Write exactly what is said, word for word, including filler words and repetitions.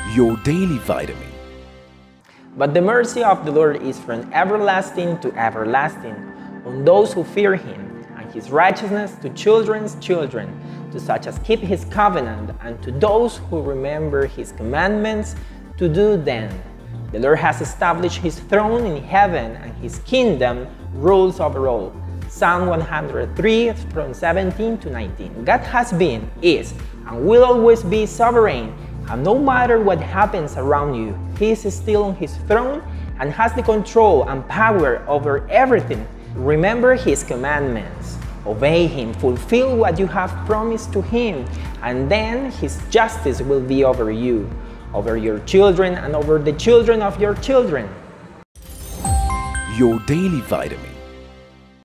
your daily vitamin. But the mercy of the Lord is from everlasting to everlasting on those who fear him, and his righteousness to children's children, to such as keep his covenant, and to those who remember his commandments to do them. The Lord has established his throne in heaven, and his kingdom rules over all. Psalm one hundred three, from seventeen to nineteen. God has been, is, and will always be sovereign, and no matter what happens around you, he is still on his throne and has the control and power over everything. Remember his commandments, obey him, fulfill what you have promised to him, and then his justice will be over you, over your children, and over the children of your children. Your daily vitamin.